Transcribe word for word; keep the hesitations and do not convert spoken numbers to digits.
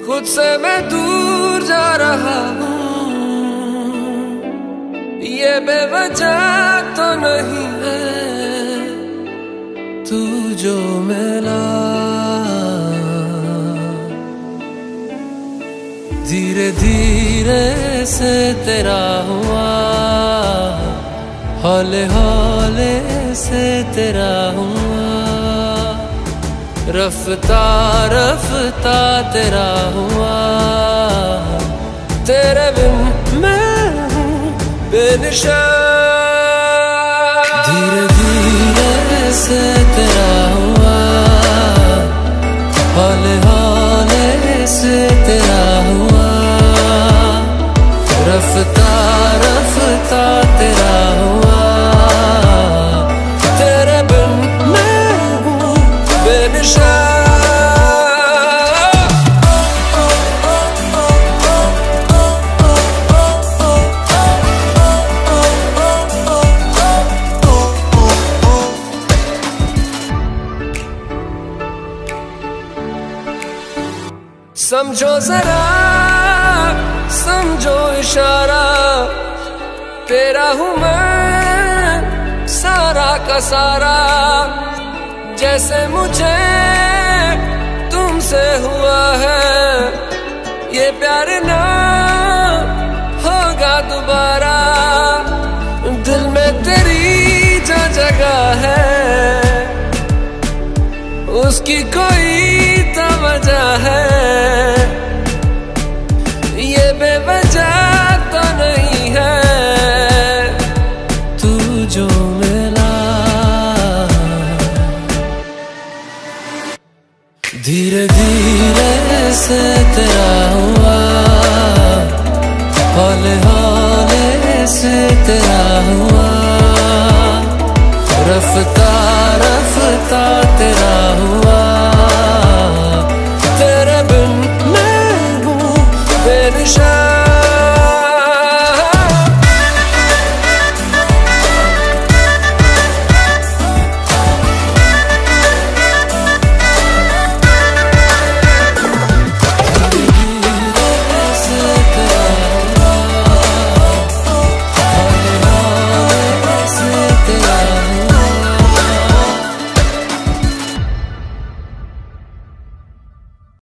खुद से मैं दूर जा रहा हूँ, ये बेवजह तो नहीं है तू जो मिला। धीरे धीरे से तेरा हुआ, हौले हौले से तेरा हुआ, रफ्ता रफ्ता तेरा हुआ। तेरे बिन मैं हूँ बेनिशान। धीरे धीरे से तेरा हुआ, हौले हौले से तेरा हुआ, रफ्ता रफ्ता तेरा हुआ। तेरे बिन मैं हूँ बेनिशान। समझो जरा समझो इशारा, तेरा हूँ मैं सारा का सारा। जैसे मुझे तुमसे हुआ है, ये प्यार ना होगा दोबारा। दिल में तेरी जो जगह है, उसकी कोई तो वजह है। ये बेवजह तो नहीं है तू जो मिला। धीरे धीरे से तेरा हुआ, हौले हौले से तेरा हुआ, रफ्ता रफ्ता